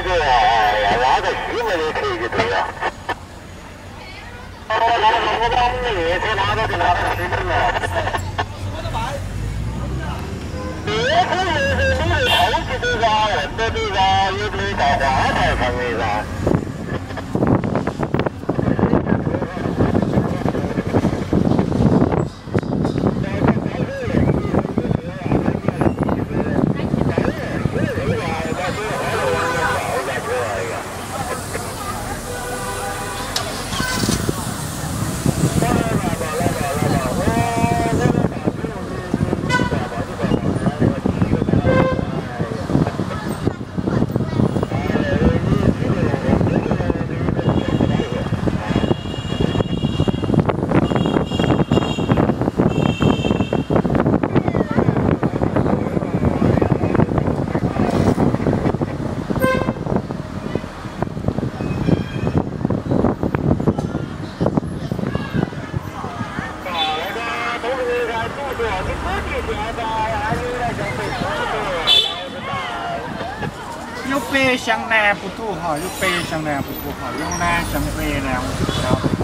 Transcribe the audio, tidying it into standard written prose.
个啊，拉个西门的车就对了。我把我们的列车拉到西门了。列车就是你的后期的噻，问到的噻，有的到花台上的噻。 有北向南不堵哈，有北向南不堵哈，有南向北呢，我就不晓得。